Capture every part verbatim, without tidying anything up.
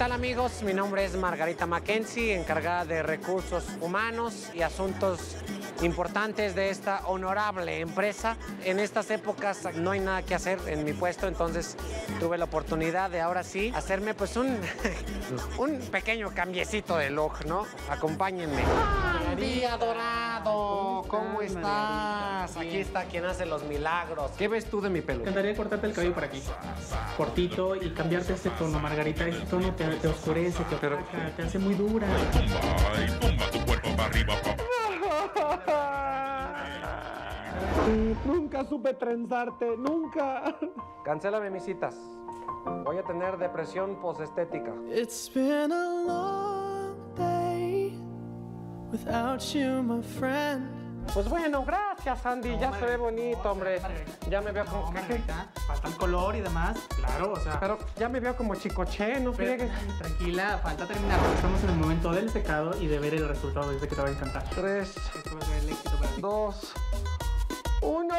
tal, amigos? Mi nombre es Margarita Mackenzie, encargada de recursos humanos y asuntos importantes de esta honorable empresa. En estas épocas no hay nada que hacer en mi puesto, entonces tuve la oportunidad de ahora sí hacerme pues un, un pequeño cambiecito de look, ¿no? Acompáñenme. Andy adorado, ¿cómo estás? Aquí está quien hace los milagros. ¿Qué ves tú de mi pelo? Me encantaría cortarte el cabello por aquí, cortito, y cambiarte este tono, Margarita. Este tono te, te oscurece, te opaca, Pero... te hace muy dura. Tumba y tumba tu cuerpo para arriba, papá. Nunca supe trenzarte, nunca. Cancélame mis citas. Voy a tener depresión posestética. It's been a long day without you, my friend. Pues bueno, gracias, Andy. No, ya Margarita, se ve bonito, hombre. Margarita. Ya me veo como... No, Margarita, falta el color y demás, claro, o sea... Pero ya me veo como chicoche, no friegues. Tranquila, falta terminar. Estamos en el momento del secado y de ver el resultado. Dice que te va a encantar. Tres, Esto va a ser el éxito para ti. dos, uno...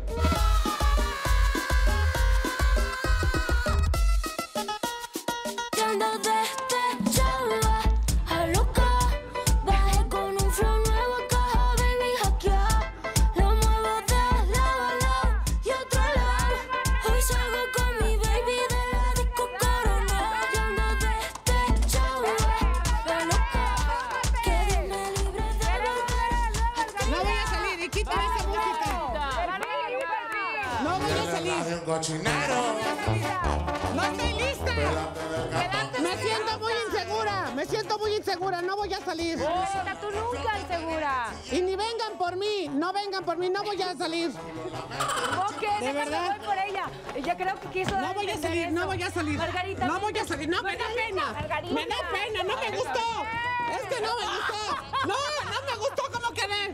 Cochinero. ¡No estoy lista! Me siento muy insegura, me siento muy insegura, no voy a salir. Margarita, tú nunca insegura. Y ni vengan por mí, no vengan por mí, no voy a salir. Ok, ¿De verdad? Voy por ella. Ella creo que quiso. No voy a salir, eso. no voy a salir. Margarita. No voy a salir, no, me da pena. Margarita. Me da pena, no me gustó. Es que no me gustó. No, no me gustó como quedé.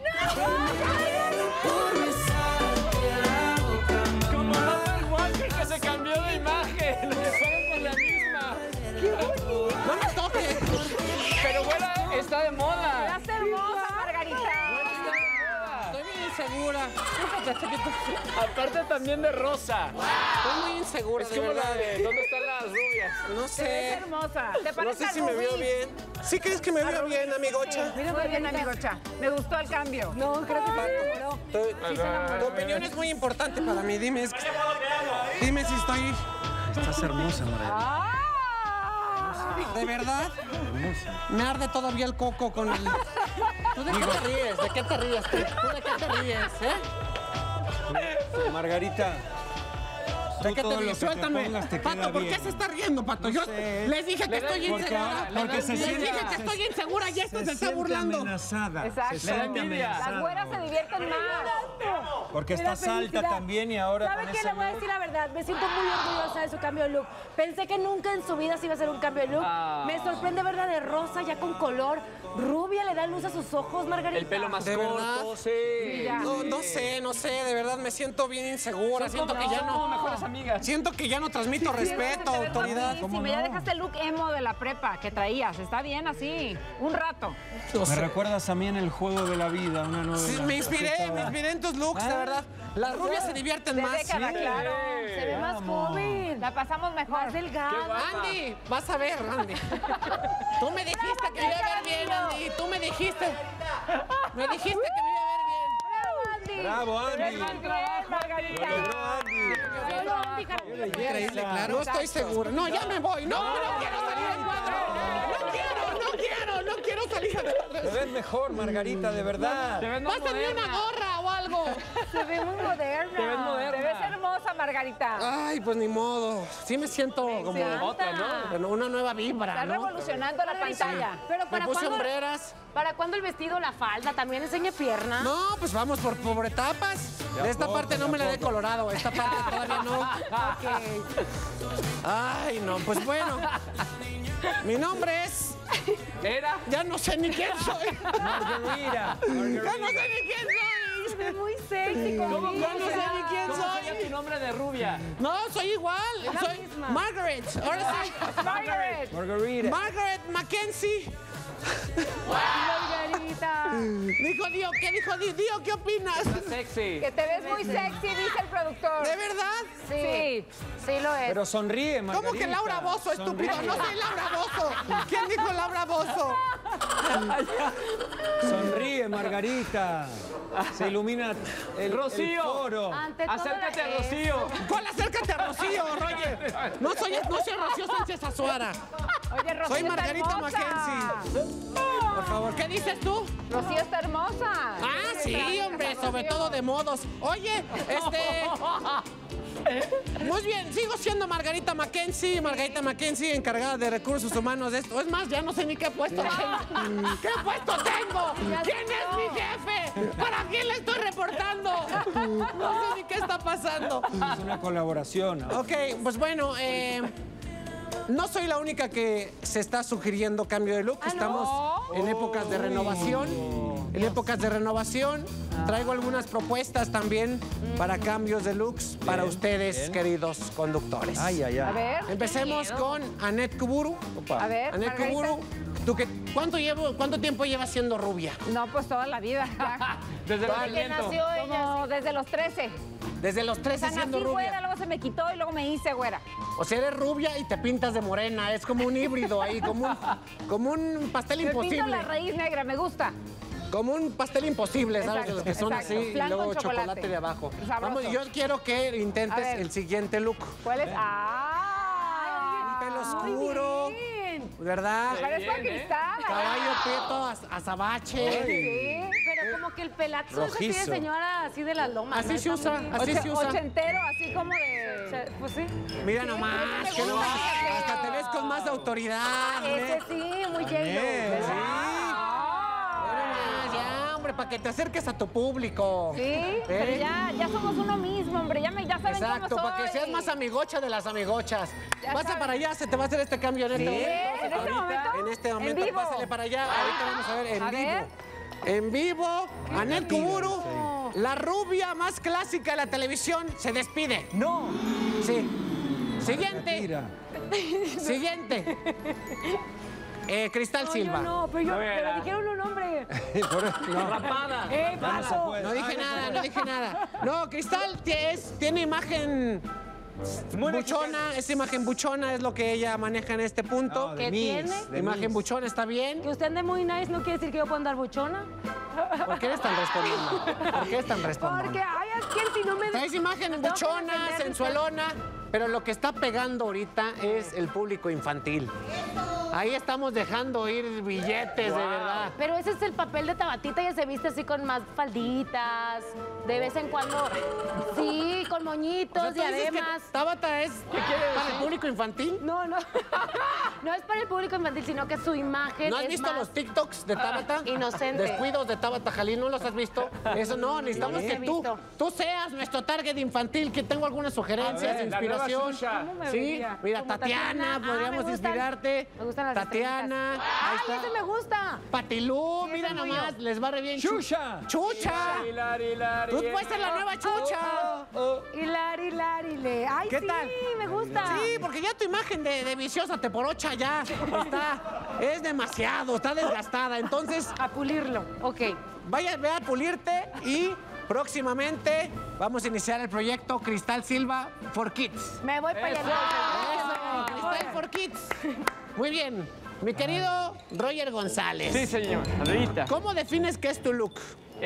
Se cambió de imagen, lo que fueron con la misma. ¡Qué bonito! ¡No me toques! Pero bueno, está de moda. Estás hermosa, Margarita. Estoy bien insegura. Aparte también de rosa. Estoy muy insegura, Es de como verdad. la de ¿dónde están las rubias? No Te ves sé. hermosa. ¿Te No parece sé a si me veo Rubí? bien. ¿Sí crees que me veo bien, amigocha? Muy bien, amigocha. Me gustó el cambio. No, creo que se enamoró. Tu, Sí se enamoró. tu opinión es muy importante para mí. Dime, es que- dime si estoy... Estás hermosa, Margarita. ¡Ah! ¿De verdad? Hermosa. Me arde todavía el coco con el... ¿Tú de qué te ríes? ¿De qué te ríes? ¿Tú, ¿Tú de qué te ríes, eh? Margarita. ¿De tú qué todo te lo ríes? que te Suéltame. pongas te Pato, queda ¿por qué bien. se está riendo, Pato? Yo sé. les dije que Le da- estoy Porque, insegura. porque se Les siente... dije que estoy insegura y esto se, está siente burlando. amenazada. Exacto. Se siente Le da envidia. amenazada. Las güeras se divierten más. Porque Me da estás alta felicidad. también y ahora ¿Sabe con qué? ese Le voy a look- decir la verdad. Me siento muy orgullosa de su cambio de look. Pensé que nunca en su vida se iba a hacer un cambio de look. Ah. Me sorprende verla de rosa, ya con color. Rubia, le da luz a sus ojos, Margarita. El pelo más ¿De corto, verdad? sí. ya. No, no sé, no sé, de verdad me siento bien insegura. Siento que ya Somos no... mejores amigas. Siento que ya no transmito respeto, Te ves autoridad. guapísima. Ya dejaste el look emo de la prepa que traías. Está bien así. Un rato. No Me sé. recuerdas a mí en el juego de la vida, una novela. Sí, me inspiré, me inspiré en tus looks, de verdad. Las rubias se divierten De más. década, Sí. claro. Se ve más Vamos. joven. La pasamos mejor. Más delgada. Andy, vas a ver, Andy. Tú me dijiste que me iba a ver bien, Andy. Tú me dijiste. Me dijiste que me iba a ver bien. ¡Bravo, Andy! Bravo, Andy. Eres más bien, Margarita. Lo logró Andy. Bravo, Andy, Carolina. Increíble, claro. No estoy segura. No, ya me voy. No, no quiero salir del cuadro. No quiero, no quiero, no quiero salir del Te cuadro. ves mejor, Margarita, de verdad. Te ves más Pásame una moderna. gorra o algo. Se ve muy moderna. Te ves moderna. Te ves hermosa, Margarita. Ay, pues ni modo. Sí me siento como encanta. Otra, ¿no? bueno, una nueva vibra, Está ¿no? revolucionando la pantalla. Pero Me para puse cuándo, hombreras. ¿para cuándo el vestido, la falda? ¿También enseña pierna? No, pues vamos por, por etapas. De a De esta poco, parte no de a me la he poco. colorado. Esta parte todavía no. Ok. Ay, no, pues bueno. Mi nombre es... Era. Ya no sé ni quién soy. Margarita. Ya no sé ni quién soy. Se ve muy sexy. ¿Cómo con cuál no sé Lisa. ni quién soy? ¿Cómo sería tu nombre de rubia? No, soy igual. La Soy misma. Margaret. Ahora sí. Margaret. Margarita. Margaret Mackenzie. Margarita. Dijo Dio, ¿qué dijo Dio? Dio, ¿qué opinas? Sexy. Que te ves muy sexy, dice el productor. ¿De verdad? Sí, sí lo es. Pero sonríe, Margarita. ¿Cómo que Laura Bozzo, estúpido? Sonríe. No soy Laura Bozzo. ¿Quién dijo Laura Bozzo? Sonríe, Margarita. Se ilumina el, Rocío. el foro. Ante todo Acércate la- a Rocío. ¿Cuál? Acércate a Rocío, Roger. No soy, no soy Rocío Sánchez Azuara. Oye, Rocío Soy está Margarita hermosa. Mackenzie. Por favor, ¿qué dices tú? Rocío está hermosa. Ah, sí, hombre, sobre todo de modos. Oye, este... Muy bien, sigo siendo Margarita Mackenzie, Margarita Mackenzie, encargada de recursos humanos de esto. Es más, ya no sé ni qué puesto tengo. ¿Qué puesto tengo? ¿Quién es mi jefe? ¿Para quién le estoy reportando? No sé ni qué está pasando. Es una colaboración. Ok, pues bueno, eh, no soy la única que se está sugiriendo cambio de look. Estamos en épocas de renovación. En épocas de renovación, traigo algunas propuestas también para cambios de looks para ustedes, bien. queridos conductores. Ay, ay, A ay. ver, Empecemos con Annette Kuburu. a ver, Annette Margarita. Kuburu, ¿tú qué, cuánto, llevo, ¿cuánto tiempo llevas siendo rubia? No, pues toda la vida. ya. Desde el Que nacimiento. nació ella. Como desde los trece. Desde los O trece sea, siendo nací güera, rubia. luego se me quitó y luego me hice güera. O sea, eres rubia y te pintas de morena. Es como un híbrido ahí, como un, como un pastel Me pinto imposible. la raíz negra, me gusta. Como un pastel imposible, ¿sabes? Exacto, De los que son exacto. así Flan y luego con chocolate. chocolate de abajo. Sabroso. Vamos, yo quiero que A intentes ver. el siguiente look. ¿Cuál es? ¡Ah! Pelo oscuro, Bien. ¿verdad? Parezco a bien, ¿eh? cristal. Caballo prieto, az- azabache. Sí. Pero como que el pelazo es así de Rojizo. señora, así de las lomas. Así ¿no? se Está usa, muy- así Oche- se usa. Ochentero, así como de... Che- Pues sí. Mira nomás, me que gusta, nomás. fíjate. Hasta te ves con más autoridad. Ese ¿eh? sí, muy Bien, lleno. Sí. Mira nomás, ya, hombre, para que te acerques a tu público. Sí, ¿Eh? pero ya, ya somos uno mismo, hombre. Ya, me, ya saben Exacto, cómo soy. para que seas más amigocha de las amigochas. Ya Pasa saben. para allá, se te va a hacer este cambio en este ¿Sí? momento. ¿En este momento? En este momento, ¿En vivo? pásale para allá. Ahorita vamos a ver en A vivo. ver. En vivo, Annette Kuburu, la rubia más clásica de la televisión, se despide. No. Sí. Siguiente. Retira. Siguiente. Eh, Cristal No, Silva. yo no, pero, yo, No pero era. dijeron un nombre. Por eso, no. Rapada. ¡Eh, Ya no se paso! puede. No dije Ah, nada, no dije nada. No, Cristal tie- es- tiene imagen Muy buchona, esa imagen buchona es lo que ella maneja en este punto. No, de ¿Qué Miss, tiene? de Imagen Miss. buchona, ¿está bien? Que usted ande muy nice no quiere decir que yo puedo andar buchona. ¿Por qué eres tan respondona? ¿Por qué eres tan Porque, respondona? ay, es que si no me... Traes imagen Tengo que buchona, defender, sensualona, pero lo que está pegando ahorita es el público infantil. Ahí estamos dejando ir billetes, de verdad. Pero ese es el papel de Tabatita, ella se viste así con más falditas, de vez en cuando. Sí, con moñitos, O sea, ¿tú dices que diademas. Tabata es para el público infantil? No, no. No es para el público infantil, sino que su imagen ¿No has es visto más los TikToks de Tabata? inocente. Descuidos de Tabata Jalín, ¿no los has visto? Eso no, necesitamos los que he tú, visto. tú seas nuestro target infantil, que tengo algunas sugerencias, A ver, la inspiración. nueva Xuxa. ¿Cómo me Sí, vería? mira, Como Tatiana, Tatiana. Ah, podríamos me gustan. inspirarte. Me gustan las Tatiana, ahí ¡Ay, está. ese me gusta! Patilú, Sí, mira ese soy nomás, yo. les va re bien. ¡Chucha! ¡Chucha! Hilari, hilari, Tú puedes ser la nueva Chucha. Hilari, hilari, le. ¡Ay, ¿Qué sí! tal? Me gusta. Sí, porque ya tu imagen de, de viciosa teporocha ya está, es demasiado, está desgastada. Entonces, A pulirlo. Ok. vaya, ve a pulirte y próximamente vamos a iniciar el proyecto Cristal Silva for Kids. Me voy para allá. Eso, Cristal for Kids. Muy bien. Mi querido Roger González. Sí, señor. Andreita. ¿Cómo defines qué es tu look?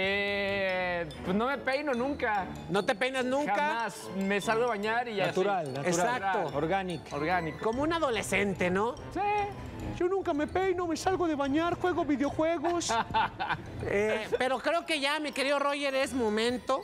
Eh, pues no me peino nunca. ¿No te peinas nunca? Jamás. Me salgo a bañar y ya. Natural, natural. Exacto. Orgánico. Orgánico. Como un adolescente, ¿no? Sí. Yo nunca me peino, me salgo de bañar, juego videojuegos. Eh, pero creo que ya, mi querido Roger, es momento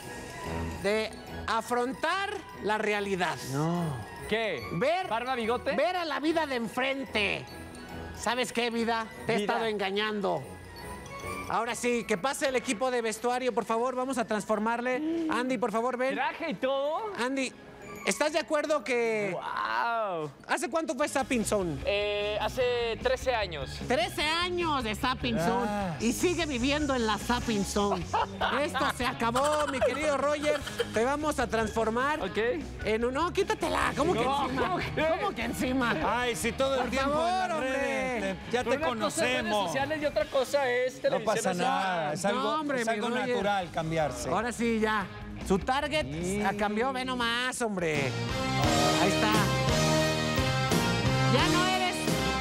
de afrontar la realidad. No. ¿Qué? Ver, ¿Barba, bigote? ver a la vida de enfrente. ¿Sabes qué, vida? Te he Vida. estado engañando. Ahora sí, que pase el equipo de vestuario, por favor. Vamos a transformarle. Andy, por favor, ven. ¿Traje y todo? Andy, ¿estás de acuerdo que ¡Wow! Wow. ¿Hace cuánto fue Zapping Zone? Eh, hace trece años. trece años de Zapping Zone y sigue viviendo en la Zapping Zone. Esto se acabó, mi querido Roger. Te vamos a transformar Ok. en un... No, quítatela. ¿Cómo que No, encima? ¿cómo que? ¿Cómo que encima? Ay, si todo el Por tiempo favor, en las hombre. redes, te- ya te Una cosa es redes conocemos. sociales y otra cosa es No televisión pasa nacional. nada, es algo, No, hombre, es mi algo Roger. natural cambiarse. Ahora sí, ya. Su target a cambió, ve nomás, hombre. Ahí está. Ya no eres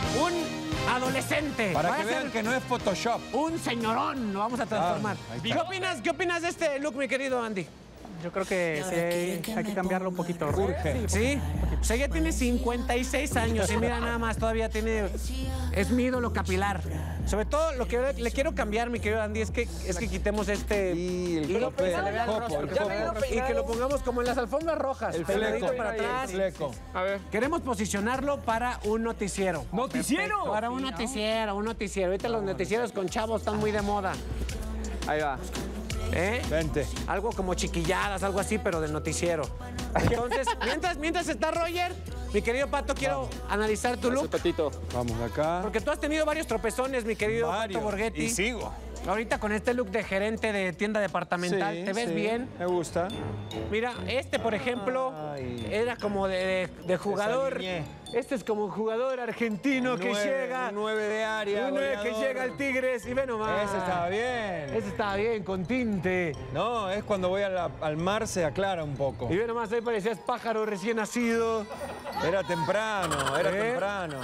un adolescente. Para Vas que a vean ser que no es Photoshop. un señorón, lo vamos a transformar. Ah, ahí ¿Qué está. opinas, ¿Qué opinas de este look, mi querido Andy? Yo creo que sí hay, hay que cambiarlo un poquito. Urge. ¿Sí? O sea, ya tiene cincuenta y seis años y mira nada más, todavía tiene... Es mi ídolo capilar. Sobre todo, lo que le quiero cambiar, mi querido Andy, es que, es que quitemos este... Y el hilo tope, que se le vea el el copo, rostro. el Ya copo. me he ido peinado. Y que lo pongamos como en las alfombras rojas. El peinadito fleco. para atrás. El fleco. A ver. Queremos posicionarlo para un noticiero. ¿Noticiero? Para un noticiero, un noticiero. Ahorita los noticieros con chavos están muy de moda. Ahí va. ¿Eh? Vente. Algo como chiquilladas, algo así, pero de noticiero. Entonces, mientras, mientras está Roger, mi querido Pato, quiero analizar tu look. Patito. Vamos de acá. Porque tú has tenido varios tropezones, mi querido Varios. Pato Borghetti. Y sigo. Ahorita con este look de gerente de tienda departamental, Sí, ¿te ves sí, bien? Me gusta. Mira, este, por ejemplo, Ay. era como de, de- de jugador. Desaliñé. Este es como un jugador argentino que Nueve, llega. un nueve de área. Un nueve que goleador. llega al Tigres y ve nomás. Ese estaba bien. Ese estaba bien, con tinte. No, es cuando voy a la- al mar se aclara un poco. Y ve nomás, ahí parecías pájaro recién nacido. Era temprano, era ¿Eh? temprano.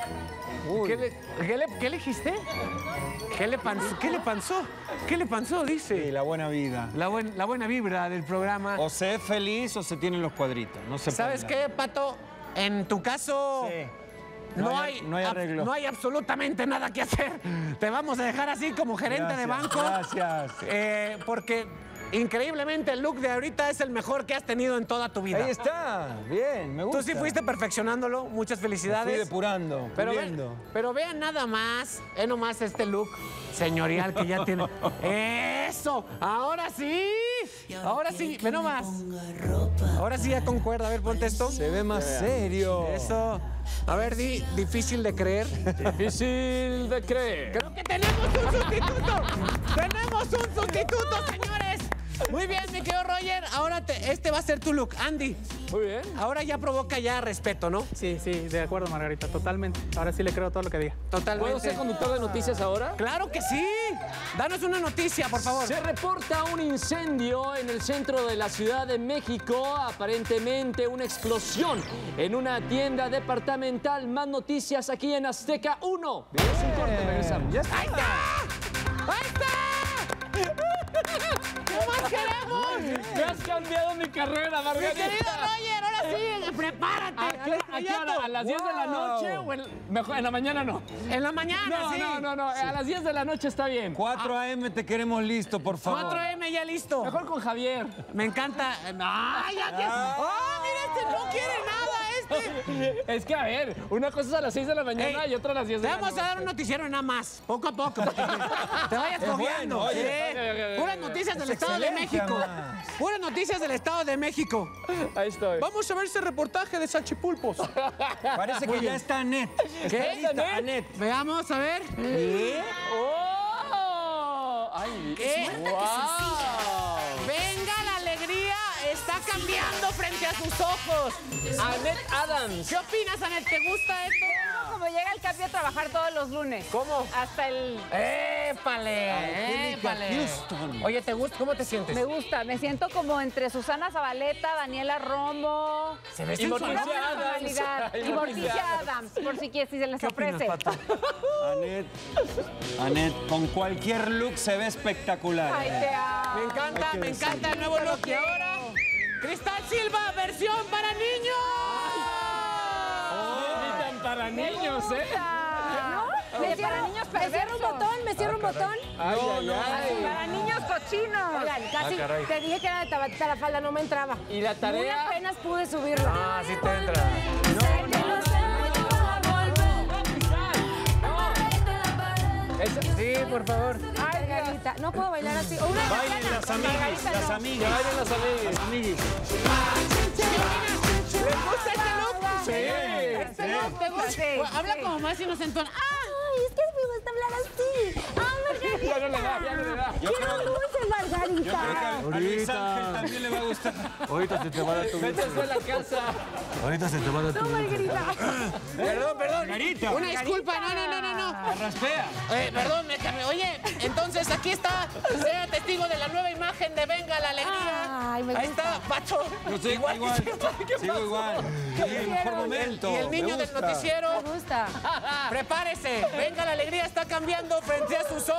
Uy. ¿Qué le, qué le- qué elegiste? ¿Qué le panzó? ¿Qué le panzó? ¿Qué le panzó? Sí, Dice. la buena vida. La, buen- la buena vibra del programa. O se es feliz o se tienen los cuadritos. No se ¿Sabes puede qué, Pato? En tu caso... Sí. No, No hay, hay- no hay ab- arreglo. no hay absolutamente nada que hacer. Te vamos a dejar así como gerente de Gracias, banco. gracias. Eh, porque increíblemente el look de ahorita es el mejor que has tenido en toda tu vida. Ahí está. Bien, me gusta. Tú sí fuiste perfeccionándolo. Muchas Me fui felicidades. depurando, Pero, puliendo. ven, pero vean nada más, ve nomás este look señorial que ya tiene. ¡Eso! ¡Ahora sí! Ahora sí, ve nomás. Ahora sí ya concuerda. A ver, ponte esto. Se ve más serio. Eso. A ver, di, difícil de creer. Difícil de creer. Creo que tenemos un sustituto. Tenemos un sustituto, señores. Muy bien, mi querido Roger. Ahora te- este va a ser tu look. Andy, Muy bien. ahora ya provoca ya respeto, ¿no? Sí, sí, de acuerdo, Margarita, totalmente. Ahora sí le creo todo lo que diga. Totalmente. ¿Puedo ser conductor de noticias ahora? Claro que sí. Danos una noticia, por favor. Se reporta un incendio en el centro de la Ciudad de México, aparentemente una explosión en una tienda departamental. Más noticias aquí en Azteca uno. Vamos un corte, regresamos. Ya está. ¡Ahí está! ¡Ahí está! ¿Qué más queremos? Me has cambiado mi carrera, Mi Margarita. querido Roger, ahora sí, prepárate. ¿A, qué, a qué hora? ¿A las diez de la Wow. noche o en, mejor, en la mañana no? En la mañana, No, sí. no, no, no. A las diez de la noche está bien. cuatro a eme te queremos listo, por favor. cuatro eme ya listo. Mejor con Javier. Me encanta. ¡Ay, ya, ya! ¡Ah, mira, este no quiere nada, este! Es que, a ver, una cosa es a las seis de la mañana Ey, y otra a las diez de Te la vamos noche. a dar un noticiero nada más, poco a poco, para que te, te vayas Es fogueando. bueno, oye. Sí. Ok, ok, ok, Puras ok. noticias del Es Estado de excelente, México. además. Puras noticias del Estado de México. Ahí estoy. Vamos a ver ese reportaje de Salchipulpos. Parece que ya está Anet. ¿Qué? Está lista, Anet. Veamos, a ver. ¡Oh! ¡Ay! ¿Qué? ¡Wow! Venga, la alegría está cambiando frente a sus ojos. Annette Adams. ¿Qué opinas, Anet? ¿Te gusta esto? Como llega el Capi a trabajar todos los lunes. ¿Cómo? Hasta el... ¡Épale! Angélica ¡Épale! Houston. Oye, ¿te gusta? ¿Cómo te sientes? Me gusta, me siento como entre Susana Zabaleta, Daniela Romo, Se ve Y sensual. Morticia pura Adams. personalidad. Y Y Morticia Morticia Adams, por si, quieres, si se les ¿Qué opinas, ofrece. Pato? Anet. Anet, con cualquier look se ve espectacular. Ay, te amo. Me encanta, Hay que me encanta el nuevo look. Y ahora, Cristal Silva, versión para niños. Ni tan para niños, ¿eh? ¿No? Me para niños ¿Me cierra un perversos. botón? ¿Me cierra un botón? Ay, ay, ay. Para niños cochinos. Oigan, casi caray. te dije que era de tabatita la falda, no me entraba. ¿Y la Muy tarea? apenas pude subirla. Ah, sí te entra. Esa- Sí, por favor. Ay, Margarita, no puedo bailar así. O una Bailen las amigas, las amigas. Bailen las amigas. Amiguis. ¿Les gusta este look? Sí. ¿No te gusta? Sí, Habla sí. como más inocentón. Ay, es que me gusta hablar así. Ah, Margarita. Ya no le da, ya no le da. Yo Quiero creo, dulce, Margarita. yo creo que a Luis Ángel también le va a gustar. Ahorita se te va a dar tu Métese a la casa. Ahorita se te va a dar tu No, Margarita. Perdón, perdón. Margarita. Una disculpa, no, no, no, no, no. La raspea. Eh, perdón, me cambié. Oye, entonces aquí está. Sea testigo de la nueva imagen de Venga la Alegría. Ay, me Ahí gusta. está, Pacho. Yo sigo igual. que siempre. ¿Qué Sigo pasó? igual. Sí, el mejor momento. Y el niño Me del gusta. noticiero. Me gusta. Prepárese. Venga la Alegría está cambiando frente a sus